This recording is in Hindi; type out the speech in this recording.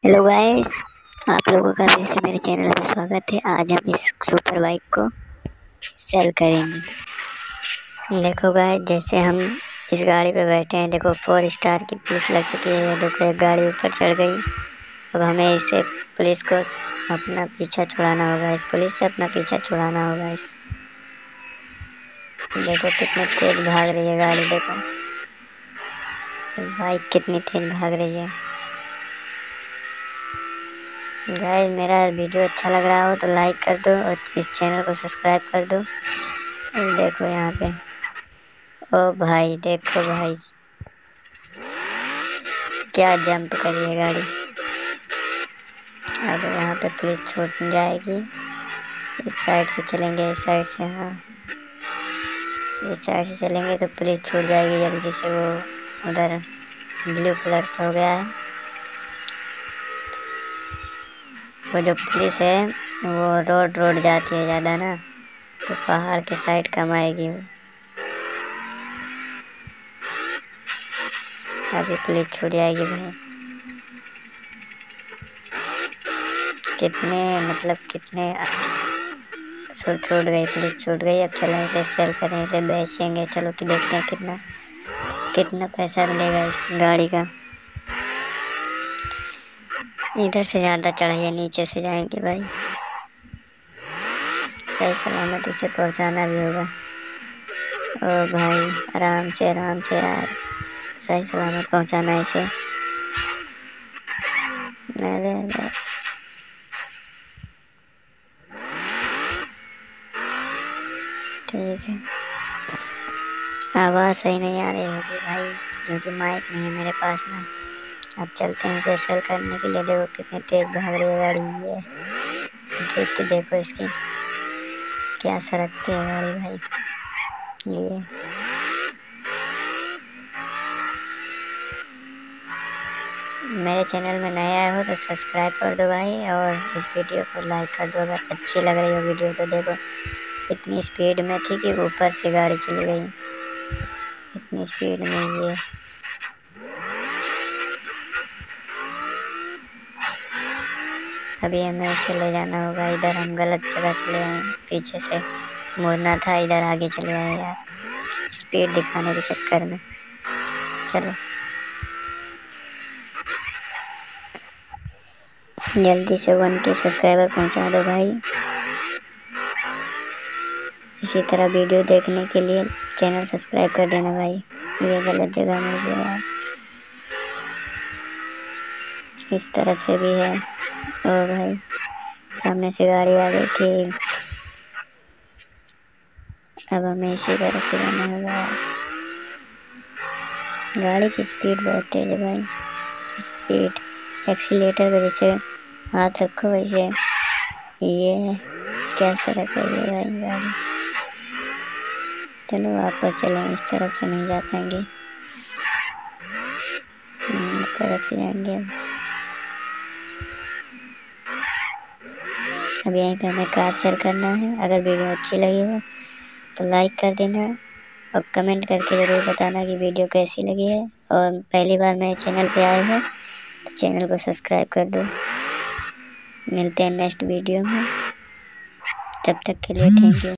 हेलो गाइस, आप लोगों का फिर से मेरे चैनल में स्वागत है। आज हम इस सुपर बाइक को सेल करेंगे। देखो गाइस, जैसे हम इस गाड़ी पे बैठे हैं, देखो 4 स्टार की पुलिस लग चुकी है। देखो एक गाड़ी ऊपर चढ़ गई। अब हमें इससे पुलिस को अपना पीछा छुड़ाना होगा, इस पुलिस से अपना पीछा छुड़ाना होगा। इस देखो कितनी तेज भाग रही है गाड़ी, देखो बाइक कितनी तेज भाग रही है। गाइस, मेरा वीडियो अच्छा लग रहा हो तो लाइक कर दो और इस चैनल को सब्सक्राइब कर दो। और देखो यहाँ पे, ओ भाई देखो भाई क्या जंप करी है गाड़ी। अब यहाँ पे पुलिस छूट जाएगी। इस साइड से चलेंगे, इस साइड से, हाँ इस साइड से चलेंगे तो पुलिस छूट जाएगी जल्दी से। वो उधर ब्लू कलर का हो गया है। वो जो पुलिस है वो रोड जाती है ज़्यादा ना, तो पहाड़ के साइड कम आएगी वो। अभी पुलिस छूट जाएगी भाई। कितने छूट गई, पुलिस छूट गई। अब चलो इसे सेल करें, इसे बेचेंगे। चलो कि देखते हैं कितना पैसा मिलेगा इस गाड़ी का। इधर से ज़्यादा चढ़ाइए, नीचे से जाएंगे भाई। सही सलामत इसे पहुंचाना भी होगा। ओ भाई आराम से यार, सही सलामत पहुंचाना है इसे। अरे ठीक है। आवाज़ सही नहीं आ रही होगी भाई, क्योंकि माइक नहीं है मेरे पास ना। अब चलते हैं इसे सेल करने के लिए। देखो कितनी तेज भाग रही है गाड़ी। ये ड्रिफ्ट देखो इसकी, क्या सरकती है गाड़ी भाई। ये मेरे चैनल में नया हो तो सब्सक्राइब कर दो भाई, और इस वीडियो को लाइक कर दो अगर अच्छी लग रही हो वीडियो तो। देखो इतनी स्पीड में थी कि ऊपर से गाड़ी चली गई, इतनी स्पीड में। ये अभी हमें इसे ले जाना होगा। इधर हम गलत जगह चले आए, पीछे से मुड़ना था, इधर आगे चले आए यार, स्पीड दिखाने के चक्कर में। चलो जल्दी से 1K सब्सक्राइबर पहुंचा दो भाई। इसी तरह वीडियो देखने के लिए चैनल सब्सक्राइब कर देना भाई। ये गलत जगह मिल गया यार, इस तरफ से भी है। ओ भाई सामने से गाड़ी आ गई थी। अब हमें इसी तरफ से जाना होगा। गाड़ी की स्पीड बहुत तेज है भाई। स्पीड एक्सीलेटर पे जैसे हाथ रखो वैसे ये क्या सरक रही है भाई गाड़ी। चलो वापस चलें, इस तरफ से नहीं जा पाएंगे, इस तरफ से जाएंगे। अब यहीं पे हमें कार सेल करना है। अगर वीडियो अच्छी लगी हो तो लाइक कर देना और कमेंट करके ज़रूर बताना कि वीडियो कैसी लगी है। और पहली बार मेरे चैनल पे आए हो तो चैनल को सब्सक्राइब कर दो। मिलते हैं नेक्स्ट वीडियो में, तब तक के लिए थैंक यू।